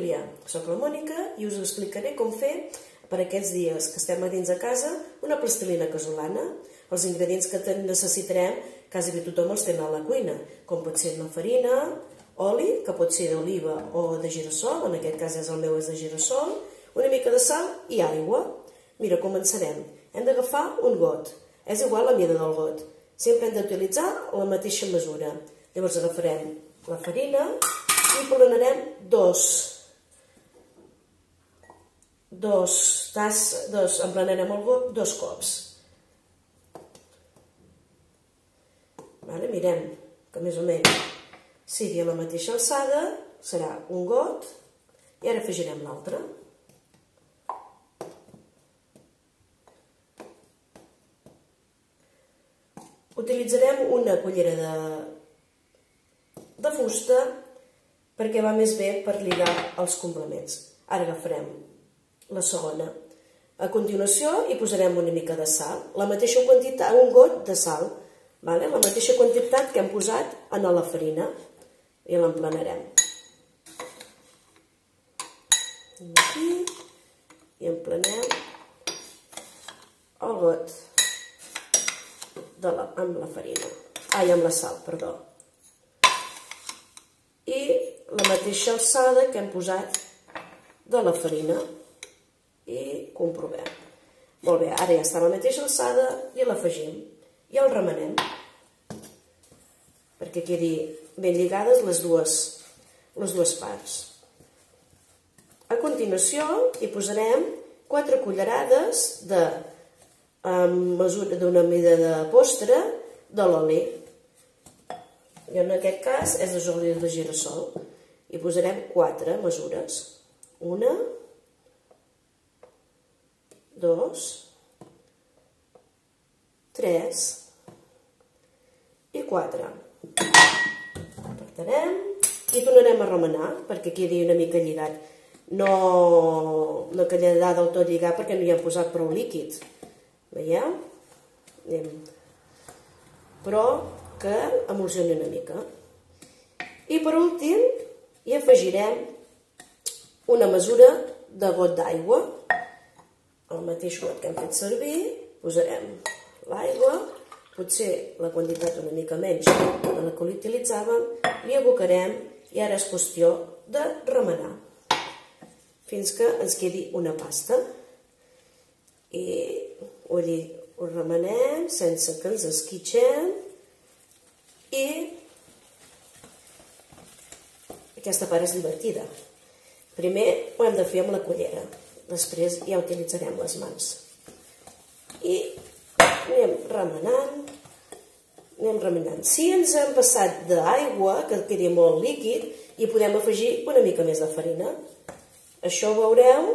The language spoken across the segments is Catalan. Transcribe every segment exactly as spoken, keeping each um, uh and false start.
família, soc la Mònica i us explicaré com fer per aquests dies que estem a dins de casa una plastilina casolana. Els ingredients que necessitarem quasi bé tothom els tenen a la cuina, com pot ser la farina, oli, que pot ser d'oliva o de girassol, en aquest cas és el meu és de girassol, una mica de sal i aigua. Mira, començarem. Hem d'agafar un got, és igual la mida del got, sempre hem d'utilitzar la mateixa mesura. Llavors agafarem la farina i planarem dos, dos tasses, dos, emplenarem el got dos cops. Vale, mirem que més o menys sigui a la mateixa alçada, serà un got, i ara afegirem l'altre. Utilitzarem una cullera de, de fusta perquè va més bé per lligar els complements. Ara agafarem la segona. A continuació hi posarem una mica de sal, la mateixa quantitat, un got de sal, vale? La mateixa quantitat que hem posat en la farina i l'emplenarem. Aquí i emplenem el got de la, amb la farina, ai, amb la sal, perdó. I la mateixa alçada que hem posat de la farina i comprovem. Molt bé, ara ja està a la mateixa alçada i l'afegim i el remenem perquè quedi ben lligades les dues, les dues parts. A continuació hi posarem quatre cullerades de amb mesura d'una mida de postre de l'oli. I en aquest cas és l'oli de girassol. Hi posarem quatre mesures. Una, dos, tres i quatre. Apartarem i tornarem a remenar perquè quedi una mica lligat. No, no quedarà del tot lligat perquè no hi hem posat prou líquid. Veieu? Anem. Però que emulsioni una mica. I per últim hi afegirem una mesura de got d'aigua. El mateix got que hem fet servir, posarem l'aigua, potser la quantitat una mica menys de la que l'utilitzàvem, i abocarem i ara és qüestió de remenar fins que ens quedi una pasta. I ho remenem sense que ens esquitxem i aquesta part és divertida. Primer ho hem de fer amb la cullera, després ja utilitzarem les mans. I anem remenant, anem remenant. Si ens hem passat d'aigua, que quedi molt líquid, hi podem afegir una mica més de farina. Això ho veureu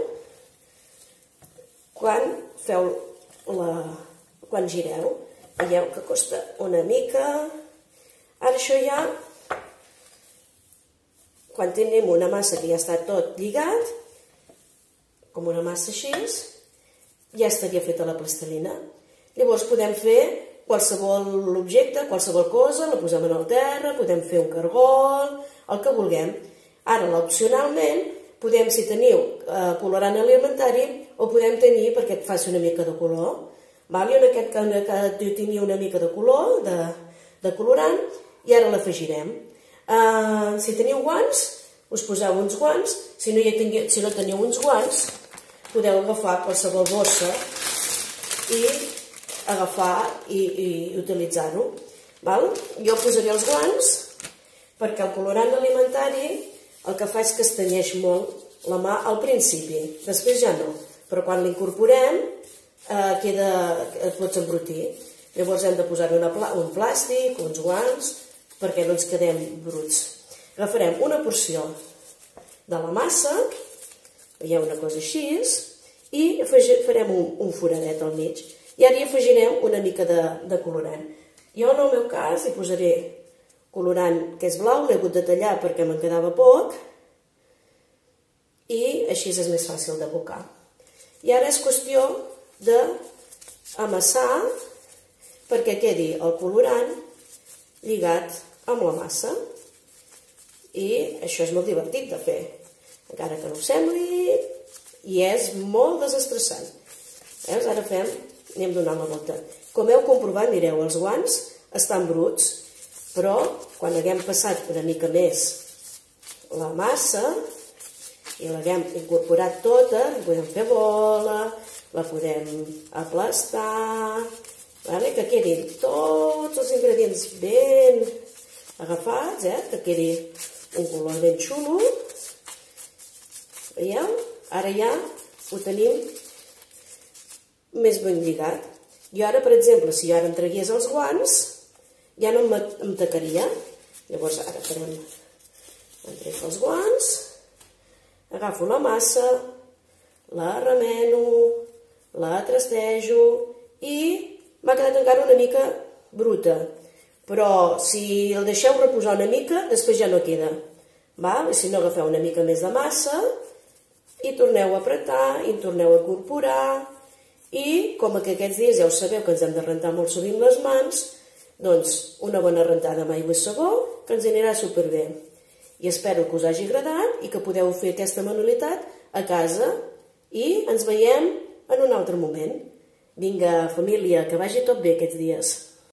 quan feu la... quan gireu. Veieu que costa una mica. Ara això ja, quan tenim una massa que ja està tot lligat, com una massa així, ja estaria feta la plastilina. Llavors podem fer qualsevol objecte, qualsevol cosa, la posem en el terra, podem fer un cargol, el que vulguem. Ara, opcionalment, podem, si teniu colorant alimentari, o podem tenir perquè et faci una mica de color. Jo en aquest cas tenia una mica de color, de colorant, i ara l'afegirem. Si teniu guants, us poseu uns guants. Si no teniu uns guants, podeu agafar qualsevol bossa i agafar i utilitzar-ho. Jo posaré els guants perquè el colorant alimentari el que fa és que es tenyeix molt la mà al principi, després ja no, però quan l'incorporem et pots embrutir. Llavors hem de posar un plàstic, uns guants, perquè no ens quedem bruts. Agafarem una porció de la massa, veieu una cosa així, i farem un foradet al mig. I ara hi afegirem una mica de colorant. Jo en el meu cas hi posaré colorant que és blau, l'he hagut de tallar perquè me'n quedava poc, i així és més fàcil d'abocar. I ara és qüestió d'amassar perquè quedi el colorant lligat amb la massa. I això és molt divertit de fer. encara que no ho sembli, i és molt desestressant. Veus? Ara fem, anem donant la volta. Com heu comprovat, mireu, els guants estan bruts, però quan haguem passat una mica més la massa i l'haguem incorporat tota, la podem fer bola, la podem aplastar, vale? Que quedin tots els ingredients ben agafats, eh? Que quedi un color ben xulo. Veieu? Ara ja ho tenim més ben lligat. Jo ara, per exemple, si jo ara em tragués els guants, ja no em tacaria. Llavors ara farem, em trec els guants, agafo la massa, la remeno, la trastejo i m'ha quedat encara una mica bruta. Però si el deixeu reposar una mica, després ja no queda. Val? Si no, agafeu una mica més de massa i torneu a apretar, i torneu a incorporar, i com que aquests dies ja ho sabeu que ens hem de rentar molt sovint les mans, doncs una bona rentada amb aigua i sabó que ens anirà superbé. I espero que us hagi agradat i que podeu fer aquesta manualitat a casa i ens veiem en un altre moment. Vinga, família, que vagi tot bé aquests dies.